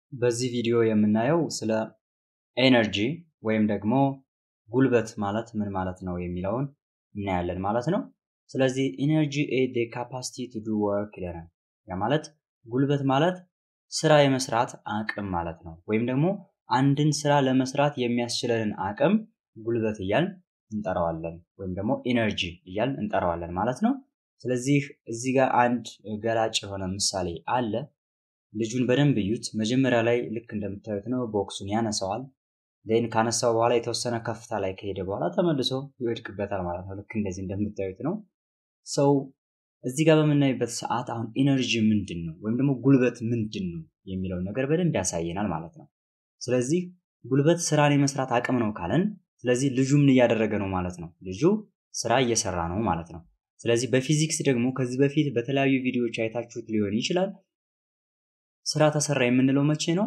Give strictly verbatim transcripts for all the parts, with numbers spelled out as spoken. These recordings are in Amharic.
በዚህ ቪዲዮ የምናየው ስለ ኤነርጂ ወይም ደግሞ ጉልበት ማለት ምን ማለት ነው የሚለውን እናያለን ማለት ነው። ስለዚህ ኤነርጂ is the capacity to do work ይላል። ያ ማለት ጉልበት ማለት ስራ የመስራት አቅም ማለት ነው። ወይም ደግሞ አንድን ስራ ለመስራት የሚያስችለን አቅም ጉልበት እያልን እንጠራዋለን ወይም ደግሞ ኤነርጂ እያልን እንጠራዋለን ማለት ነው። ስለዚህ እዚህ ጋር አንድ ገላጭ የሆነ ምሳሌ አለ። ልጁን በደንብ እዩት። መጀመሪያ ላይ ልክ እንደምታዩት ነው ቦክሱን ያነሳዋል። ዴን ካነሳው በኋላ የተወሰነ ከፍታ ላይ ከሄደ በኋላ ተመልሶ ይወድቅበታል ማለት ነው። ልክ እንደዚህ እንደምታዩት ነው። ሰው እዚህ ጋር በመናይበት ሰዓት አሁን ኤነርጂ ምንድነው ወይም ደግሞ ጉልበት ምንድነው የሚለው ነገር በደንብ ያሳየናል ማለት ነው። ስለዚህ ጉልበት ስራን የመስራት አቅም ነው ካለን ስለዚህ ልጁ ምን እያደረገ ነው ማለት ነው? ልጁ ስራ እየሰራ ነው ማለት ነው። ስለዚህ በፊዚክስ ደግሞ ከዚህ በፊት በተለያዩ ቪዲዮዎች አይታችሁት ሊሆን ይችላል። ስራ ተሰራ የምንለው መቼ ነው?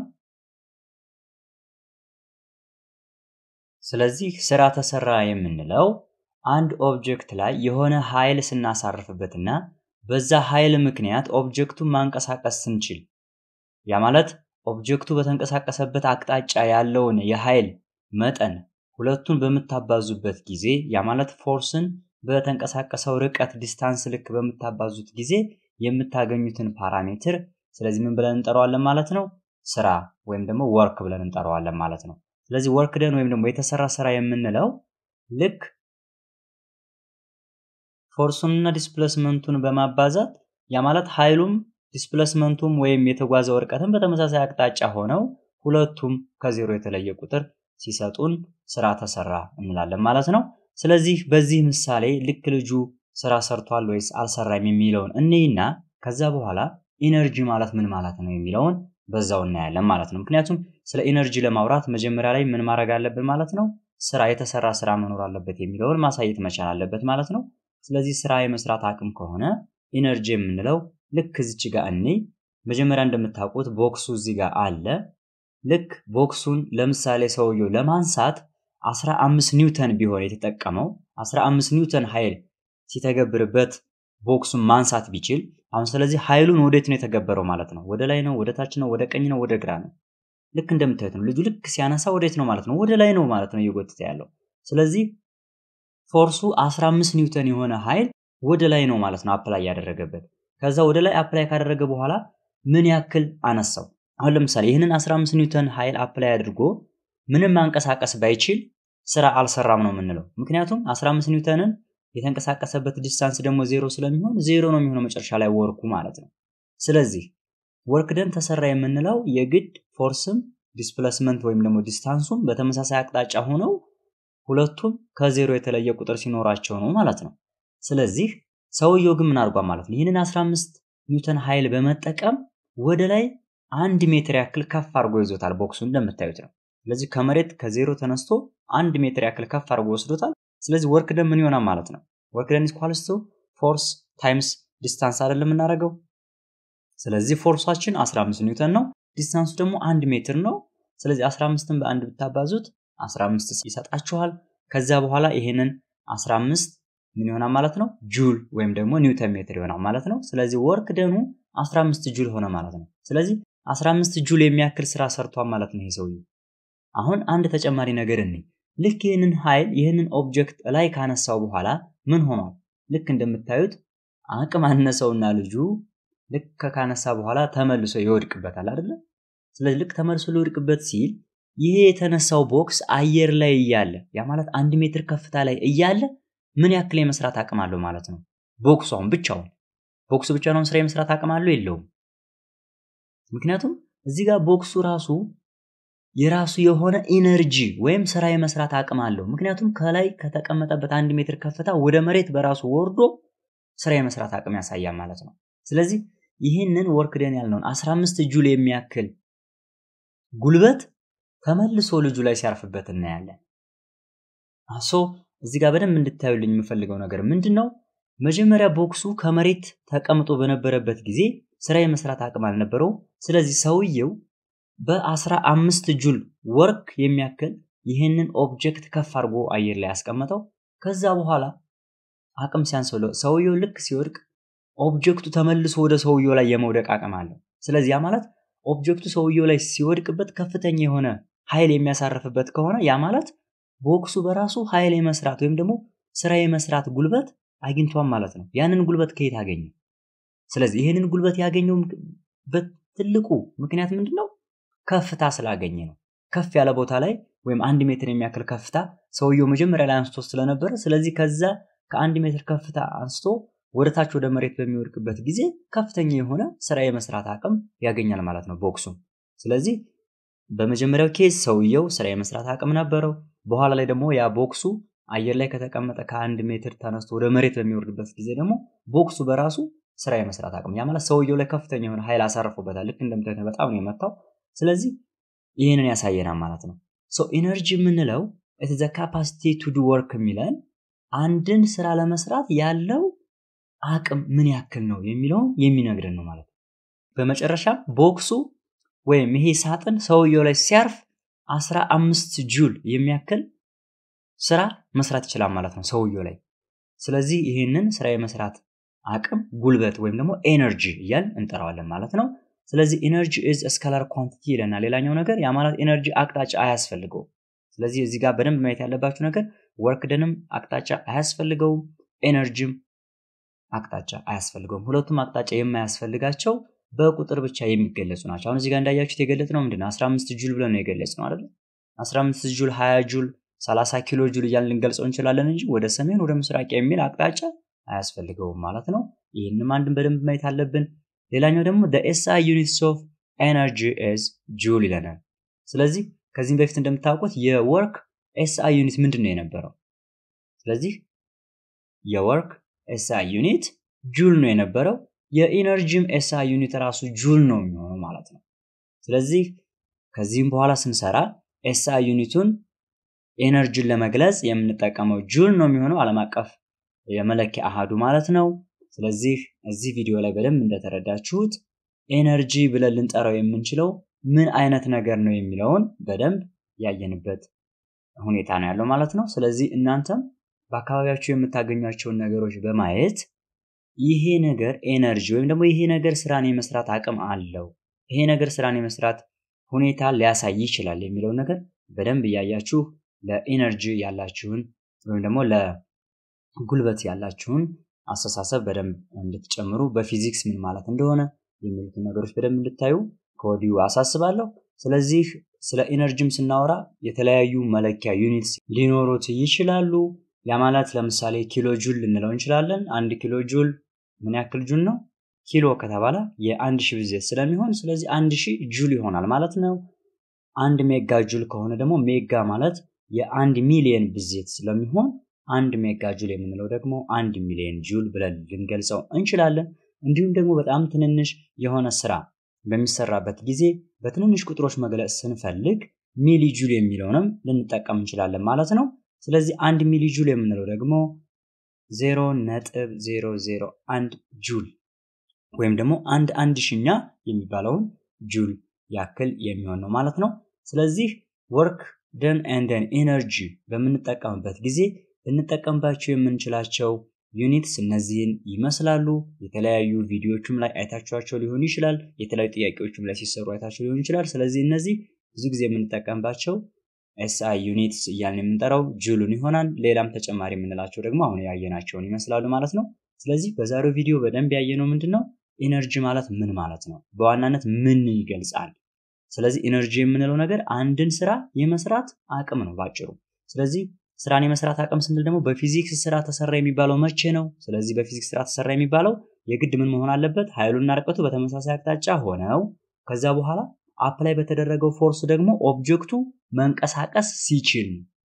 ስለዚህ ስራ ተሰራ የምንለው አንድ ኦብጀክት ላይ የሆነ ኃይል ስናሳርፍበትና በዛ ኃይል ምክንያት ኦብጀክቱን ማንቀሳቀስ ስንችል ያ ማለት ኦብጀክቱ በተንቀሳቀሰበት አቅጣጫ ያለውን የኃይል መጠን ሁለቱን በመታባዙበት ጊዜ ያ ማለት ፎርስን በተንቀሳቀሰው ርቀት ዲስታንስ ልክ በመታባዙት ጊዜ የምታገኙትን ፓራሜትር ስለዚህ ምን ብለን እንጠራዋለን ማለት ነው? ስራ ወይም ደግሞ ወርክ ብለን እንጠራዋለን ማለት ነው። ስለዚህ ወርክ ደን ወይም ደግሞ የተሰራ ስራ የምንለው ልክ ፎርሱንና ዲስፕሌስመንቱን በማባዛት ያ ማለት ኃይሉም ዲስፕሌስመንቱም ወይም የተጓዘው ርቀትም በተመሳሳይ አቅጣጫ ሆነው ሁለቱም ከዜሮ የተለየ ቁጥር ሲሰጡን ስራ ተሰራ እንላለን ማለት ነው። ስለዚህ በዚህ ምሳሌ ልክ ልጁ ስራ ሰርቷል ወይስ አልሰራም የሚለውን እንይና ከዛ በኋላ ኤነርጂ ማለት ምን ማለት ነው የሚለውን በዛው እናያለን ማለት ነው። ምክንያቱም ስለ ኤነርጂ ለማውራት መጀመሪያ ላይ ምን ማድረግ አለብን ማለት ነው? ስራ የተሰራ ስራ መኖር አለበት የሚለውን ማሳየት መቻል አለበት ማለት ነው። ስለዚህ ስራ የመስራት አቅም ከሆነ ኤነርጂ የምንለው ልክ እዚች ጋር እኔ መጀመሪያ እንደምታውቁት ቦክሱ እዚህ ጋር አለ። ልክ ቦክሱን ለምሳሌ ሰውየው ለማንሳት አስራ አምስት ኒውተን ቢሆን የተጠቀመው አስራ አምስት ኒውተን ኃይል ሲተገብርበት ቦክሱን ማንሳት ቢችል አሁን ስለዚህ ኃይሉን ወዴት ነው የተገበረው ማለት ነው? ወደ ላይ ነው፣ ወደ ታች ነው፣ ወደ ቀኝ ነው፣ ወደ ግራ ነው? ልክ እንደምታዩት ነው። ልጁ ልክ ሲያነሳ ወዴት ነው ማለት ነው? ወደ ላይ ነው ማለት ነው እየጎተተ ያለው። ስለዚህ ፎርሱ አስራ አምስት ኒውተን የሆነ ኃይል ወደ ላይ ነው ማለት ነው አፕላይ ያደረገበት። ከዛ ወደ ላይ አፕላይ ካደረገ በኋላ ምን ያክል አነሳው? አሁን ለምሳሌ ይሄንን አስራ አምስት ኒውተን ኃይል አፕላይ አድርጎ ምንም ማንቀሳቀስ ባይችል ስራ አልሰራም ነው የምንለው። ምክንያቱም አስራ አምስት ኒውተንን የተንቀሳቀሰበት ዲስታንስ ደግሞ ዜሮ ስለሚሆን ዜሮ ነው የሚሆነው መጨረሻ ላይ ወርኩ ማለት ነው። ስለዚህ ወርክ ደን ተሰራ የምንለው የግድ ፎርስም ዲስፕሌስመንት ወይም ደግሞ ዲስታንሱም በተመሳሳይ አቅጣጫ ሆነው ሁለቱም ከዜሮ የተለየ ቁጥር ሲኖራቸው ነው ማለት ነው። ስለዚህ ሰውየው ግን ምን አድርጓል ማለት ነው? ይሄንን አስራ አምስት ኒውተን ኃይል በመጠቀም ወደ ላይ አንድ ሜትር ያክል ከፍ አድርጎ ይዞታል ቦክሱን እንደምታዩት ነው። ስለዚህ ከመሬት ከዜሮ ተነስቶ አንድ ሜትር ያክል ከፍ አድርጎ ወስዶታል። ስለዚህ ወርክ ደን ምን ይሆናል ማለት ነው? ወርክ ደን is equals to force times distance አይደለም እናደርገው። ስለዚህ ፎርሳችን አስራ አምስት ኒውተን ነው፣ ዲስታንሱ ደግሞ አንድ ሜትር ነው። ስለዚህ አስራ አምስትን በአንድ ብታባዙት አስራ አምስት ይሰጣችኋል። ከዛ በኋላ ይሄንን አስራ አምስት ምን ይሆናል ማለት ነው? ጁል ወይም ደግሞ ኒውተን ሜትር ይሆናል ማለት ነው። ስለዚህ ወርክ ደኑ አስራ አምስት ጁል ሆነ ማለት ነው። ስለዚህ አስራ አምስት ጁል የሚያክል ስራ ሰርቷል ማለት ነው ይሄ ሰውዬ። አሁን አንድ ተጨማሪ ነገር እንይ። ልክ ይሄንን ኃይል ይሄንን ኦብጀክት ላይ ካነሳው በኋላ ምን ሆኗል? ልክ እንደምታዩት አቅም አነሰውና ልጁ ልክ ካነሳ በኋላ ተመልሶ ይወድቅበታል አይደል? ስለዚህ ልክ ተመልሶ ሊወድቅበት ሲል ይሄ የተነሳው ቦክስ አየር ላይ እያለ ያ ማለት አንድ ሜትር ከፍታ ላይ እያለ ምን ያክል የመስራት አቅም አለው ማለት ነው? ቦክሱ አሁን ብቻውን ቦክሱ ብቻ ነው ስራ የመስራት አቅም አለው የለውም? ምክንያቱም እዚህ ጋር ቦክሱ ራሱ የራሱ የሆነ ኤነርጂ ወይም ስራ የመስራት አቅም አለው። ምክንያቱም ከላይ ከተቀመጠበት አንድ ሜትር ከፍታ ወደ መሬት በራሱ ወርዶ ስራ የመስራት አቅም ያሳያል ማለት ነው። ስለዚህ ይሄንን ወርክ ደን ያልነውን አስራ አምስት ጁል የሚያክል ጉልበት ተመልሶ ልጁ ላይ ሲያርፍበት እናያለን። አሶ እዚህ ጋር በደንብ እንድታዩልኝ የምፈልገው ነገር ምንድነው? መጀመሪያ ቦክሱ ከመሬት ተቀምጦ በነበረበት ጊዜ ስራ የመስራት አቅም አልነበረው። ስለዚህ ሰውየው በአስራ አምስት ጁል ወርክ የሚያክል ይሄንን ኦብጀክት ከፍ አድርጎ አየር ላይ ያስቀመጠው። ከዛ በኋላ አቅም ሲያንሰው ሰውየው ልክ ሲወድቅ ኦብጀክቱ ተመልሶ ወደ ሰውየው ላይ የመውደቅ አቅም አለው። ስለዚህ ያ ማለት ኦብጀክቱ ሰውየው ላይ ሲወድቅበት ከፍተኛ የሆነ ኃይል የሚያሳርፍበት ከሆነ ያ ማለት ቦክሱ በራሱ ኃይል የመስራት ወይም ደግሞ ስራ የመስራት ጉልበት አግኝቷል ማለት ነው። ያንን ጉልበት ከየት አገኘ? ስለዚህ ይሄንን ጉልበት ያገኘው በትልቁ ምክንያት ምንድነው? ከፍታ ስላገኘ ነው። ከፍ ያለ ቦታ ላይ ወይም አንድ ሜትር የሚያክል ከፍታ ሰውየው መጀመሪያ ላይ አንስቶ ስለነበረ ስለዚህ ከዛ ከአንድ ሜትር ከፍታ አንስቶ ወደታች ወደ መሬት በሚወድቅበት ጊዜ ከፍተኛ የሆነ ስራ የመስራት አቅም ያገኛል ማለት ነው ቦክሱ። ስለዚህ በመጀመሪያው ኬዝ ሰውየው ስራ የመስራት አቅም ነበረው። በኋላ ላይ ደግሞ ያ ቦክሱ አየር ላይ ከተቀመጠ ከአንድ ሜትር ተነስቶ ወደ መሬት በሚወርድበት ጊዜ ደግሞ ቦክሱ በራሱ ስራ የመስራት አቅም ያ ማለት ሰውየው ላይ ከፍተኛ የሆነ ኃይል አሳርፎበታል። ልክ እንደምታዩት በጣም ነው የመታው። ስለዚህ ይሄንን ያሳየናል ማለት ነው። ሶ ኢነርጂ የምንለው it is the capacity to do work የሚለን አንድን ስራ ለመስራት ያለው አቅም ምን ያክል ነው የሚለውን የሚነግረን ነው ማለት ነው። በመጨረሻ ቦክሱ ወይም ይሄ ሳጥን ሰውየው ላይ ሲያርፍ አስራ አምስት ጁል የሚያክል ስራ መስራት ይችላል ማለት ነው ሰውየው ላይ። ስለዚህ ይሄንን ስራ የመስራት አቅም ጉልበት ወይም ደግሞ ኤነርጂ እያል እንጠራዋለን ማለት ነው። ስለዚህ ኤነርጂ is a scalar quantity ይለናል። ሌላኛው ነገር ያ ማለት ኤነርጂ አቅጣጫ አያስፈልገው። ስለዚህ እዚህ ጋር በደንብ ማየት ያለባችሁ ነገር ወርክ ደንም አቅጣጫ አያስፈልገው፣ ኤነርጂም አቅጣጫ አያስፈልገውም። ሁለቱም አቅጣጫ የማያስፈልጋቸው በቁጥር ብቻ የሚገለጹ ናቸው። አሁን እዚህ ጋር እንዳያችሁት የገለጽነው ምንድነው አስራ አምስት ጁል ብለን ነው የገለጽነው አይደል? አስራ አምስት ጁል፣ ሀያ ጁል፣ ሰላሳ ኪሎ ጁል እያልን ልንገልጸው እንችላለን እንጂ ወደ ሰሜን ወደ ምስራቅ የሚል አቅጣጫ አያስፈልገውም ማለት ነው። ይሄንንም አንድን በደንብ ማየት አለብን። ሌላኛው ደግሞ the S I units of energy is joule ይለናል። ስለዚህ ከዚህም በፊት እንደምታውቁት የወርክ S I ዩኒት ምንድነው የነበረው? ስለዚህ የወርክ S I ዩኒት ጁል ነው የነበረው። የኢነርጂም S I ዩኒት ራሱ ጁል ነው የሚሆነው ማለት ነው። ስለዚህ ከዚህም በኋላ ስንሰራ S I ዩኒቱን ኤነርጂን ለመግለጽ የምንጠቀመው ጁል ነው የሚሆነው ዓለም አቀፍ የመለኪያ አሃዱ ማለት ነው። ስለዚህ እዚህ ቪዲዮ ላይ በደንብ እንደተረዳችሁት ኤነርጂ ብለን ልንጠራው የምንችለው ምን አይነት ነገር ነው የሚለውን በደንብ ያየንበት ሁኔታ ነው ያለው ማለት ነው። ስለዚህ እናንተም በአካባቢያችሁ የምታገኟቸውን ነገሮች በማየት ይሄ ነገር ኤነርጂ ወይም ደግሞ ይሄ ነገር ስራን የመስራት አቅም አለው፣ ይሄ ነገር ስራን የመስራት ሁኔታ ሊያሳይ ይችላል የሚለው ነገር በደንብ ያያችሁ ለኤነርጂ ያላችሁን ወይም ደግሞ ለጉልበት ያላችሁን አስተሳሰብ በደንብ እንድትጨምሩ በፊዚክስ ምን ማለት እንደሆነ የሚሉትን ነገሮች በደንብ እንድታዩ ከወዲሁ አሳስባለሁ። ስለዚህ ስለ ኢነርጂም ስናወራ የተለያዩ መለኪያ ዩኒትስ ሊኖሩት ይችላሉ። ያ ማለት ለምሳሌ ኪሎ ጁል ልንለው እንችላለን። አንድ ኪሎ ጁል ምን ያክል ጁል ነው? ኪሎ ከተባለ የአንድ ሺህ ብዜት ስለሚሆን ስለዚህ አንድ ሺህ ጁል ይሆናል ማለት ነው። አንድ ሜጋ ጁል ከሆነ ደግሞ ሜጋ ማለት የአንድ ሚሊዮን ብዜት ስለሚሆን አንድ ሜጋ ጁል የምንለው ደግሞ አንድ ሚሊዮን ጁል ብለን ልንገልጸው እንችላለን። እንዲሁም ደግሞ በጣም ትንንሽ የሆነ ስራ በሚሰራበት ጊዜ በትንንሽ ቁጥሮች መግለጽ ስንፈልግ ሚሊ ጁል የሚለውንም ልንጠቀም እንችላለን ማለት ነው። ስለዚህ አንድ ሚሊ ጁል የምንለው ደግሞ ዜሮ ነጥብ ዜሮ ዜሮ አንድ ጁል ወይም ደግሞ አንድ አንድ ሺኛ የሚባለውን ጁል ያክል የሚሆን ነው ማለት ነው። ስለዚህ ወርክ ደን ኤንድ ደን ኤነርጂ በምንጠቀምበት ጊዜ ልንጠቀምባቸው የምንችላቸው ዩኒትስ እነዚህን ይመስላሉ። የተለያዩ ቪዲዮዎችም ላይ አይታችኋቸው ሊሆን ይችላል፣ የተለያዩ ጥያቄዎችም ላይ ሲሰሩ አይታችሁ ሊሆን ይችላል። ስለዚህ እነዚህ ብዙ ጊዜ የምንጠቀምባቸው ኤስ አይ ዩኒትስ እያልን የምንጠራው ጁልን ይሆናል። ሌላም ተጨማሪ የምንላቸው ደግሞ አሁን ያየናቸውን ይመስላሉ ማለት ነው። ስለዚህ በዛሬው ቪዲዮ በደንብ ያየነው ምንድነው ኢነርጂ ማለት ምን ማለት ነው፣ በዋናነት ምን ይገልጻል። ስለዚህ ኢነርጂ የምንለው ነገር አንድን ስራ የመስራት አቅም ነው ባጭሩ። ስለዚህ ስራን የመስራት አቅም ስንል ደግሞ በፊዚክስ ስራ ተሰራ የሚባለው መቼ ነው? ስለዚህ በፊዚክስ ስራ ተሰራ የሚባለው የግድ ምን መሆን አለበት? ኃይሉና ርቀቱ በተመሳሳይ አቅጣጫ ሆነው ከዛ በኋላ አፕላይ በተደረገው ፎርስ ደግሞ ኦብጀክቱ መንቀሳቀስ ሲችል።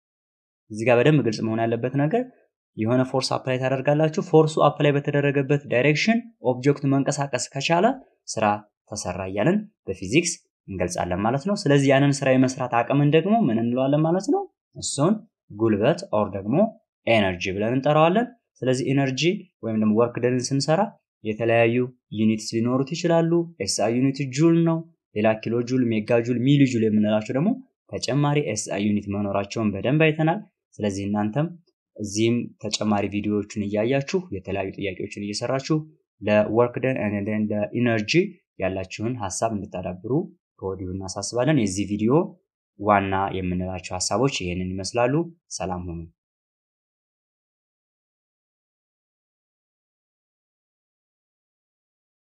እዚህ ጋር በደንብ ግልጽ መሆን ያለበት ነገር የሆነ ፎርስ አፕላይ ታደርጋላችሁ፣ ፎርሱ አፕላይ በተደረገበት ዳይሬክሽን ኦብጀክቱ መንቀሳቀስ ከቻለ ስራ ተሰራ እያልን በፊዚክስ እንገልጻለን ማለት ነው። ስለዚህ ያንን ስራ የመስራት አቅምን ደግሞ ምን እንለዋለን ማለት ነው? እሱን ጉልበት ኦር ደግሞ ኤነርጂ ብለን እንጠራዋለን። ስለዚህ ኤነርጂ ወይም ደግሞ ወርክ ደንን ስንሰራ የተለያዩ ዩኒትስ ሊኖሩት ይችላሉ። ኤስ አይ ዩኒት ጁል ነው። ሌላ ኪሎ ጁል፣ ሜጋ ጁል፣ ሚሊ ጁል የምንላቸው ደግሞ ተጨማሪ ኤስ አይ ዩኒት መኖራቸውን በደንብ አይተናል። ስለዚህ እናንተም እዚህም ተጨማሪ ቪዲዮዎችን እያያችሁ የተለያዩ ጥያቄዎችን እየሰራችሁ ለወርክ ደን and then ለኢነርጂ ያላችሁን ሐሳብ እንድታዳብሩ ከወዲሁ እናሳስባለን። የዚህ ቪዲዮ ዋና የምንላቸው ሐሳቦች ይሄንን ይመስላሉ። ሰላም ሁኑ።